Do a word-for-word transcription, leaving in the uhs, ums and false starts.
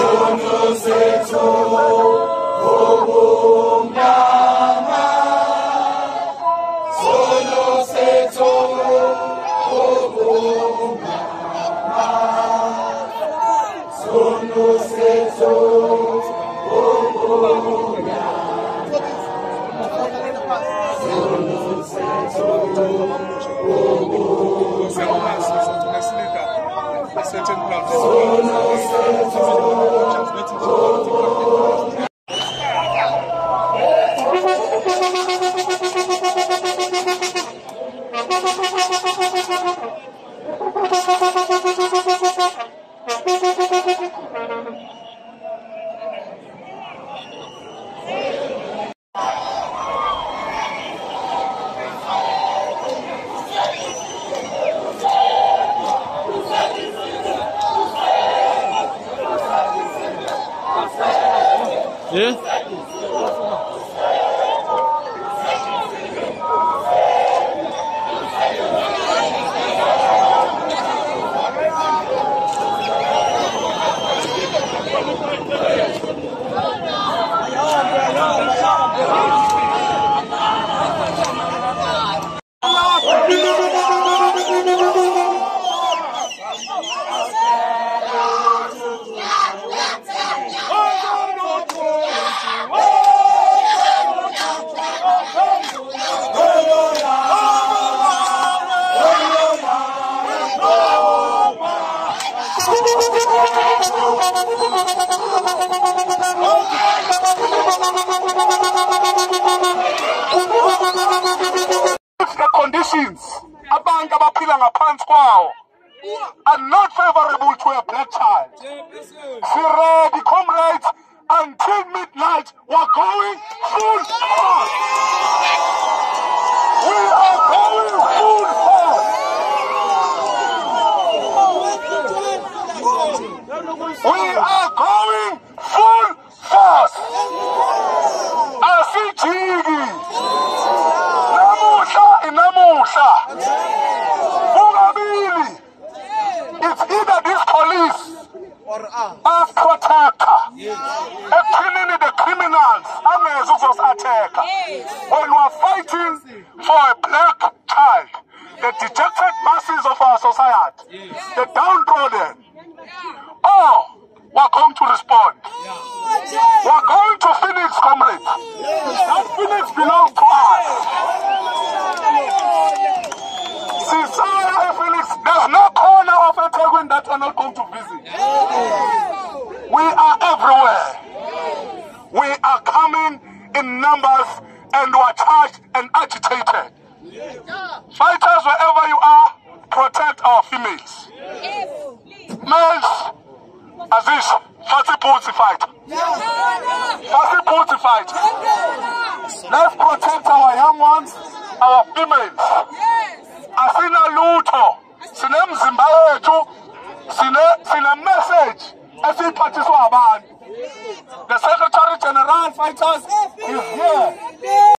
Yeah? The conditions abantu abaphila ngaphansi kwawo are not favorable to a black child. We're ready, comrades, until midnight. We're going full force. We are going full force. We are going full force. Asijigi. Namusha inamusha. Bugabili. It's either this police or a protector. A killing the criminals. Attacker. When we're fighting for a black child, the dejected masses of our society, the downtrodden, oh, we're going to respond. We're going to Phoenix, comrades. That Phoenix belongs to us. Sincerely, Phoenix, there's no corner of Ethekwini that we're not going to visit. We are everywhere. We are coming in numbers and we are charged and agitated. Fighters, wherever you are, protect our females. Males, Aziz, Fati Pulsi fight. Fati Pulsi fight. Let's protect our young ones, our females. Asina luto, sine mzimba yetu, sine sine message. Every party so about. The Secretary General fighters is here.